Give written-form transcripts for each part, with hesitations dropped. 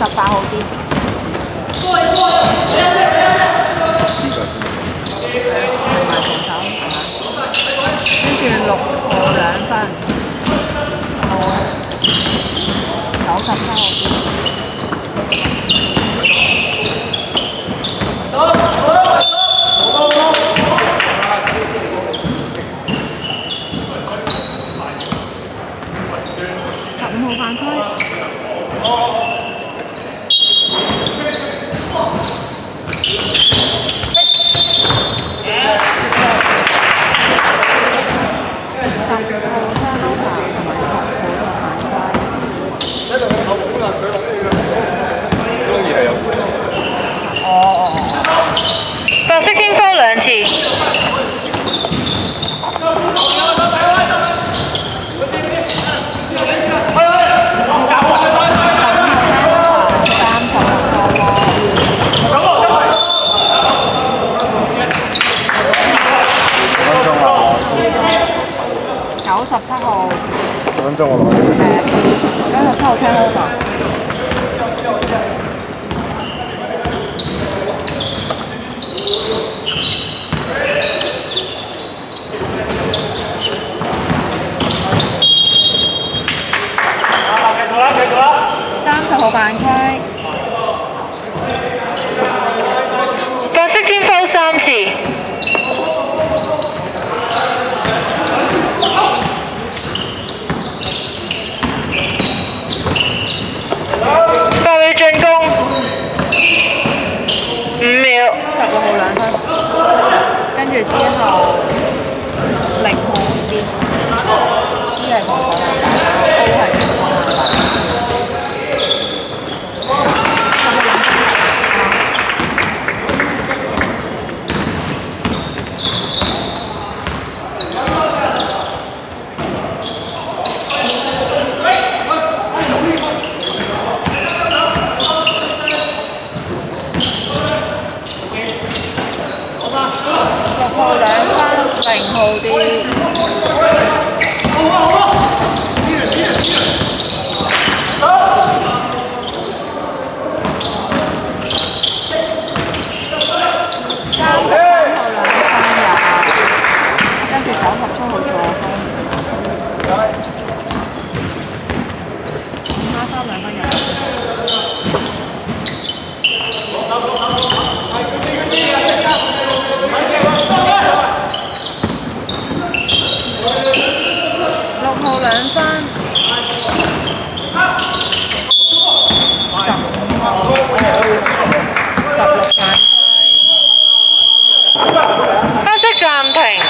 18號啲。同埋防守係嘛？跟住6號2分，97號啲。15號犯規。 白色天花2次。 97號。 幾分鐘我攞。 97號聽 over。30號犯規。 白色天花3次。進攻5秒。 16號2分，跟住之後0號啲，呢係防守籃板，高係進攻籃板。6號2分，0號啲。跟住97號助攻。5+3 2分入。6號2分，15號16犯規。 黑色暫停。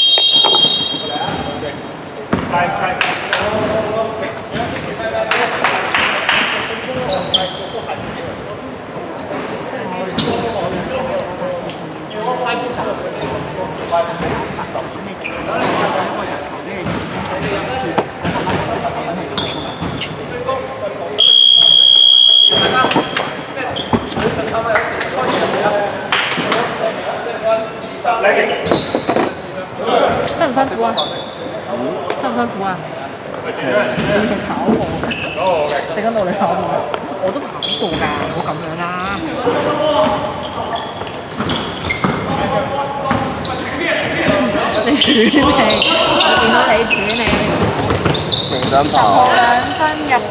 辛唔辛苦啊？辛唔辛苦啊？你跑步嘅，陣間到你跑步，我都跑步㗎，唔好咁樣啦。你喘氣，我見到你喘氣。 認真 10號2分入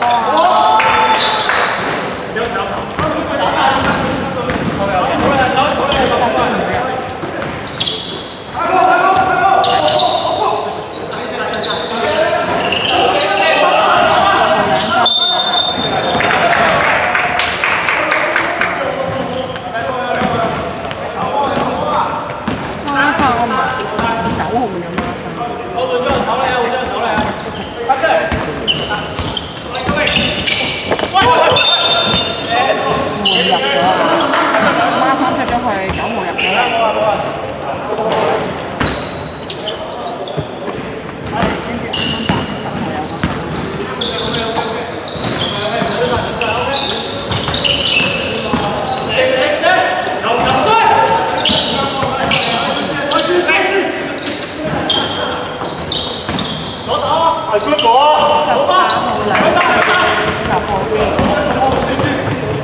波。18號2分，10號啲。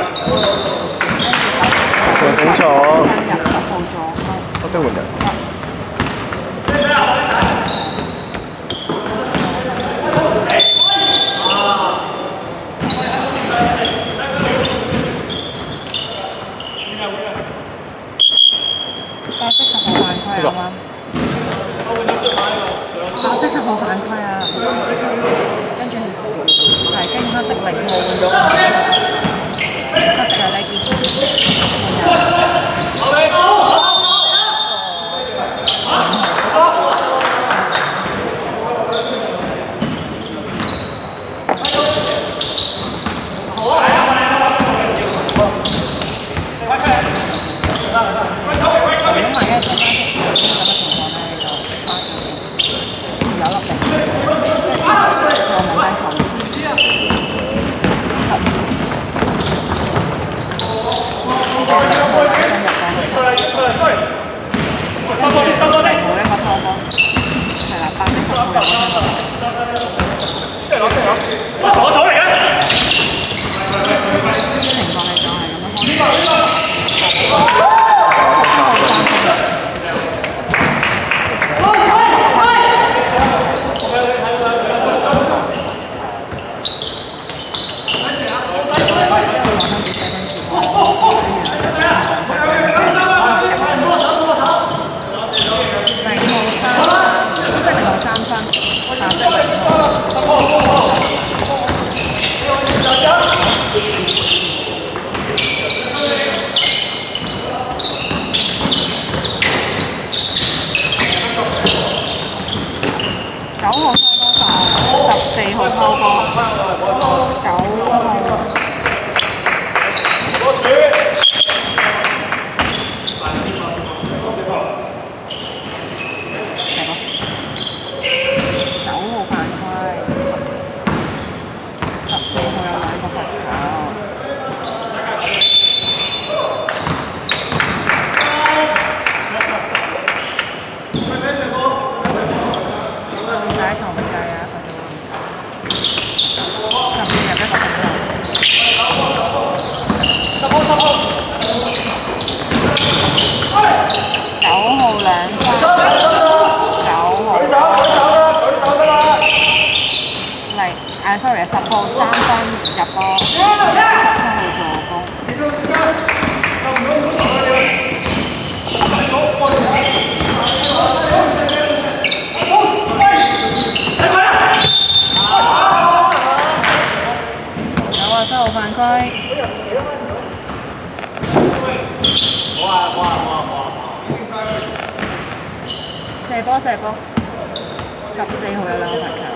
又整錯， 入10號座， 黑色換人。 白色10號犯規啱啱。白色10號犯規啊！跟住係跟黑色0號換咗黑色係呢邊。sorry 10號3分入波，17號助攻。有啊，7號犯規。射波射波，14號有2個罰球。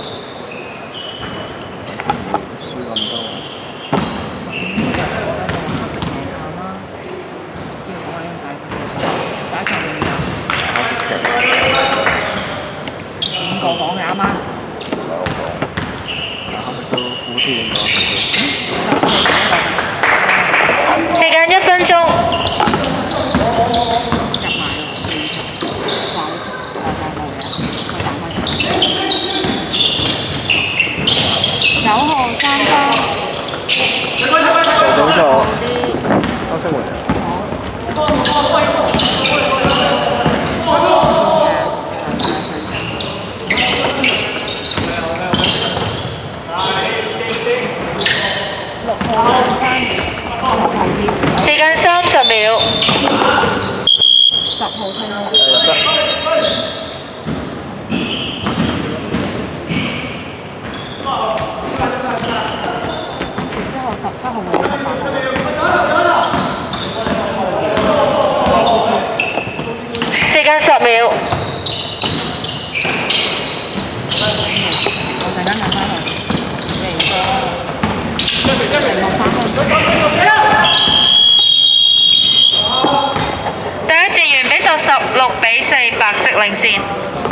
輸咁多。5個講嘅啱啱。黑色都苦添㗎。 時間1分鐘。9號3分。 又整錯，黑色換人。 時間30秒。 10號聽咯。之後17號冇18號。 時間10秒。 我陣間問翻佢。 第一節完，比數16比4，白色領先。